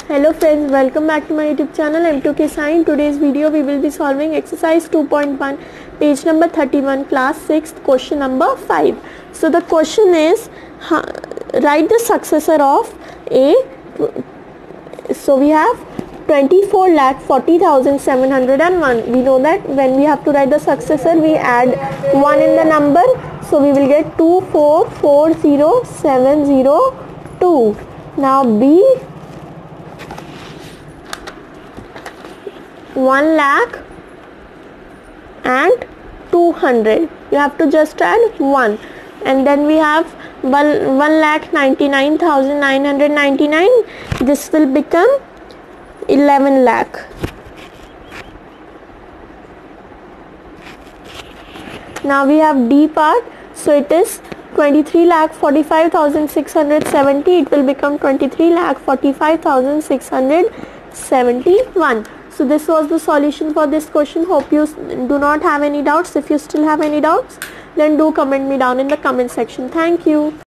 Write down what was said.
Hello friends, welcome back to my YouTube channel. I'm 2K Sai. In today's video we will be solving exercise 2.1, page number 31, class 6th, question number 5. So the question is, write the successor of A. So we have 24,40,701. We know that when we have to write the successor, we add 1 in the number. So we will get 24,40,702. Now B, 1 lakh and 200. You have to just add 1, and then we have 1,99,999. This will become 11 lakh. Now we have D part, so it is 23,45,670. It will become 23,45,671. So this was the solution for this question. Hope you do not have any doubts. If you still have any doubts, then do comment me down in the comment section. Thank you.